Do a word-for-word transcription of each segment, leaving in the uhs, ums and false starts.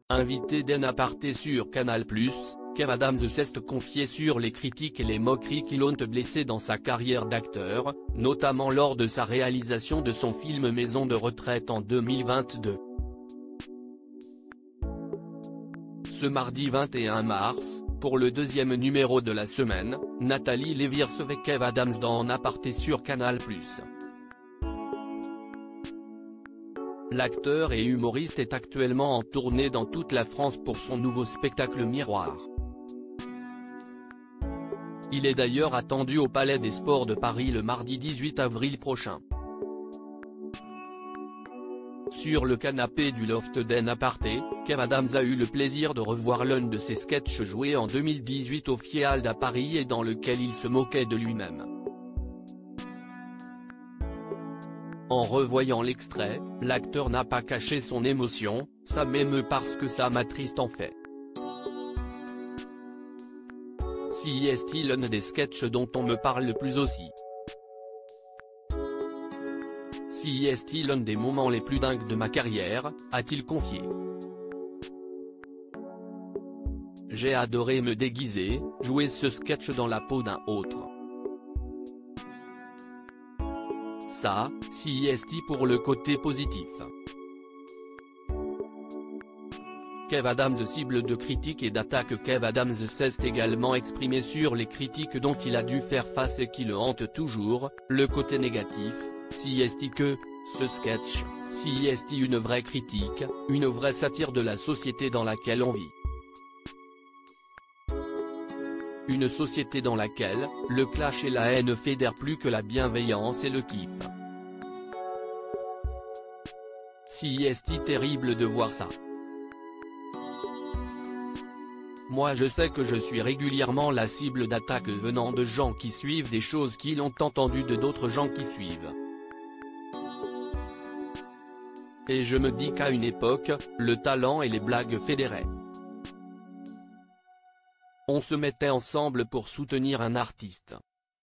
Invité d'En Aparté sur Canal plus, Kev Adams s'est confié sur les critiques et les moqueries qui l'ont blessé dans sa carrière d'acteur, notamment lors de sa réalisation de son film Maison de retraite en deux mille vingt-deux. Ce mardi vingt et un mars, pour le deuxième numéro de la semaine, Nathalie Lévy recevait Kev Adams dans En Aparté sur Canal plus. L'acteur et humoriste est actuellement en tournée dans toute la France pour son nouveau spectacle Miroir. Il est d'ailleurs attendu au Palais des Sports de Paris le mardi dix-huit avril prochain. Sur le canapé du loft d'En Aparté, Kev Adams a eu le plaisir de revoir l'un de ses sketchs joués en deux mille dix-huit au Field à Paris et dans lequel il se moquait de lui-même. En revoyant l'extrait, l'acteur n'a pas caché son émotion, « Ça m'émeut parce que ça m'attriste en fait. » Si est l'un des sketchs dont on me parle le plus aussi. Si est l'un des moments les plus dingues de ma carrière, a-t-il confié. J'ai adoré me déguiser, jouer ce sketch dans la peau d'un autre. Ça, si est pour le côté positif. Kev Adams cible de critiques et d'attaques. Kev Adams s'est également exprimé sur les critiques dont il a dû faire face et qui le hantent toujours, le côté négatif, si est que, ce sketch, si est une vraie critique, une vraie satire de la société dans laquelle on vit. Une société dans laquelle, le clash et la haine fédèrent plus que la bienveillance et le kiff. Si est terrible de voir ça. Moi je sais que je suis régulièrement la cible d'attaques venant de gens qui suivent des choses qu'ils ont entendues de d'autres gens qui suivent. Et je me dis qu'à une époque, le talent et les blagues fédéraient. On se mettait ensemble pour soutenir un artiste.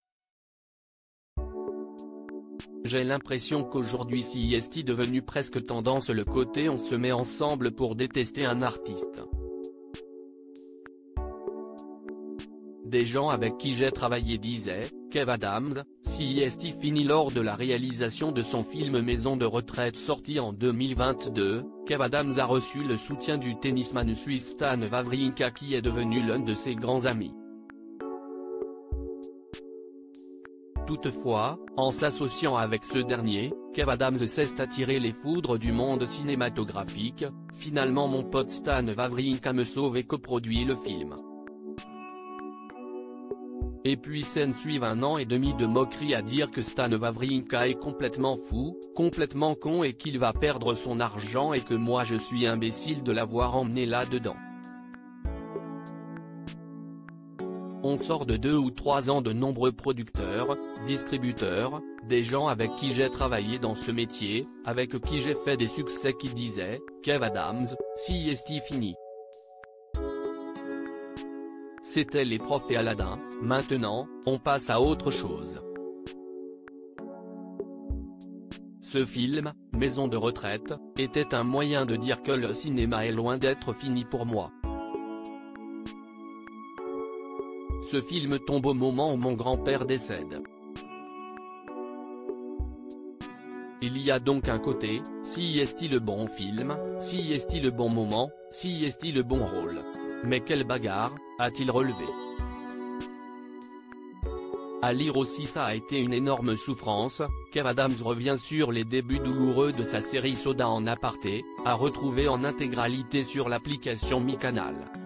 J'ai l'impression qu'aujourd'hui si est devenu presque tendance le côté on se met ensemble pour détester un artiste. Des gens avec qui j'ai travaillé disaient, Kev Adams, si est fini lors de la réalisation de son film Maison de retraite sorti en deux mille vingt-deux, Kev Adams a reçu le soutien du tennisman suisse Stan Wawrinka qui est devenu l'un de ses grands amis. Toutefois, en s'associant avec ce dernier, Kev Adams s'est attiré les foudres du monde cinématographique. Finalement mon pote Stan Wawrinka me sauve et coproduit le film. Et puis s'en suivent un an et demi de moqueries à dire que Stan Wawrinka est complètement fou, complètement con et qu'il va perdre son argent et que moi je suis imbécile de l'avoir emmené là-dedans. On sort de deux ou trois ans de nombreux producteurs, distributeurs, des gens avec qui j'ai travaillé dans ce métier, avec qui j'ai fait des succès qui disaient, Kev Adams, si est fini. C'était les profs et Aladdin, maintenant, on passe à autre chose. Ce film, Maison de retraite, était un moyen de dire que le cinéma est loin d'être fini pour moi. Ce film tombe au moment où mon grand-père décède. Il y a donc un côté, si est-il le bon film, si est-il le bon moment, si est-il le bon rôle. Mais quelle bagarre, a-t-il relevé. À lire aussi ça a été une énorme souffrance. Kev Adams revient sur les débuts douloureux de sa série Soda en aparté, à retrouver en intégralité sur l'application Mi Canal.